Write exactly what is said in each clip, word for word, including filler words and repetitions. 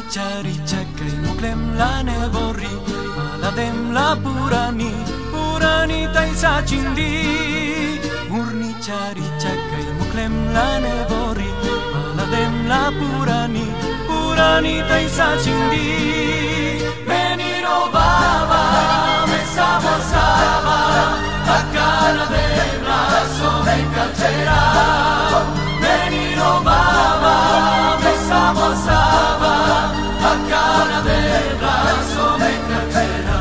richa richa kai muklem la nevori maladem la purani purani tai sa chindi murni chari chakai muklem la nevori maladem la purani purani tai sa chindi meni robaba me sabosaba a cara de brazo me calcera meni robaba me sabosaba a cara de brazo me calcera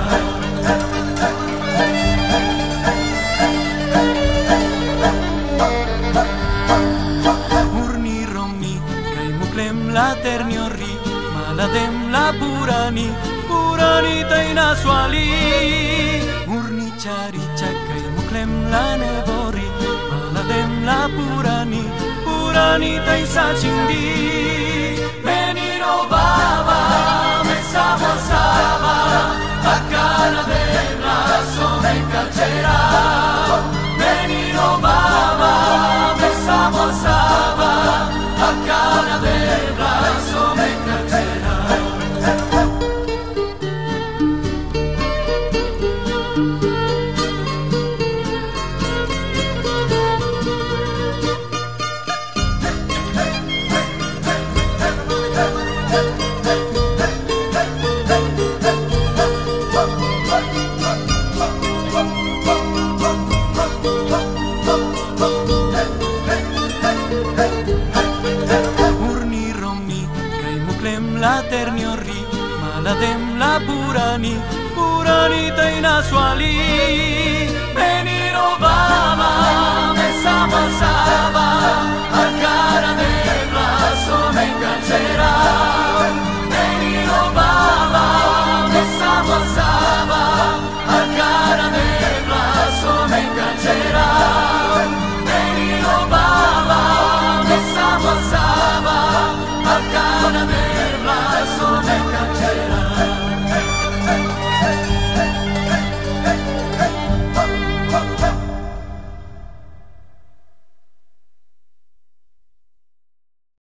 Urni romi kai muklem la terniori maladem la purani purani tai naswali Urni chari chakai muklem la nevori maladem la purani purani tai sa chindi meni robaba me sabosaba a cara de brazo me calcera meni robaba me sabosaba a cara de brazo me calcera la terniori maladem la purani purani tai naswali